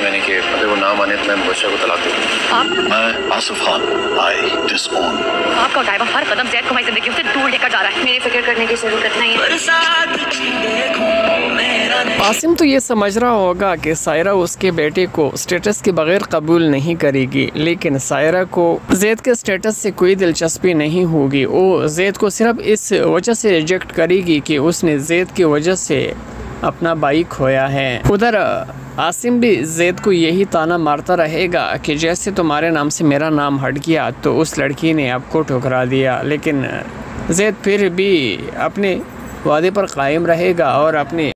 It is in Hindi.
मैंने कि अगर वो ना माने तो मैं मुबशर को तलाक दूंगा। मैं आसिफ खान, आई डिसओन। आपका ड्राइवर हर कदम ज़ैद को मेरी जिंदगी से दूर लेकर जा रहा है। मेरी फिक्र करने की जरूरत नहीं है। आसिम तो ये समझ रहा होगा कि सायरा उसके बेटे को स्टेटस के बगैर कबूल नहीं करेगी, लेकिन सायरा को ज़ैद के स्टेटस से कोई दिलचस्पी नहीं होगी। वो ज़ैद को सिर्फ इस वजह से रिजेक्ट करेगी कि उसने ज़ैद की वजह से अपना भाई खोया है। उधर आसिम भी ज़ैद को यही ताना मारता रहेगा कि जैसे तुम्हारे नाम से मेरा नाम हट गया तो उस लड़की ने आपको ठुकरा दिया, लेकिन ज़ैद फिर भी अपने वादे पर कायम रहेगा और अपने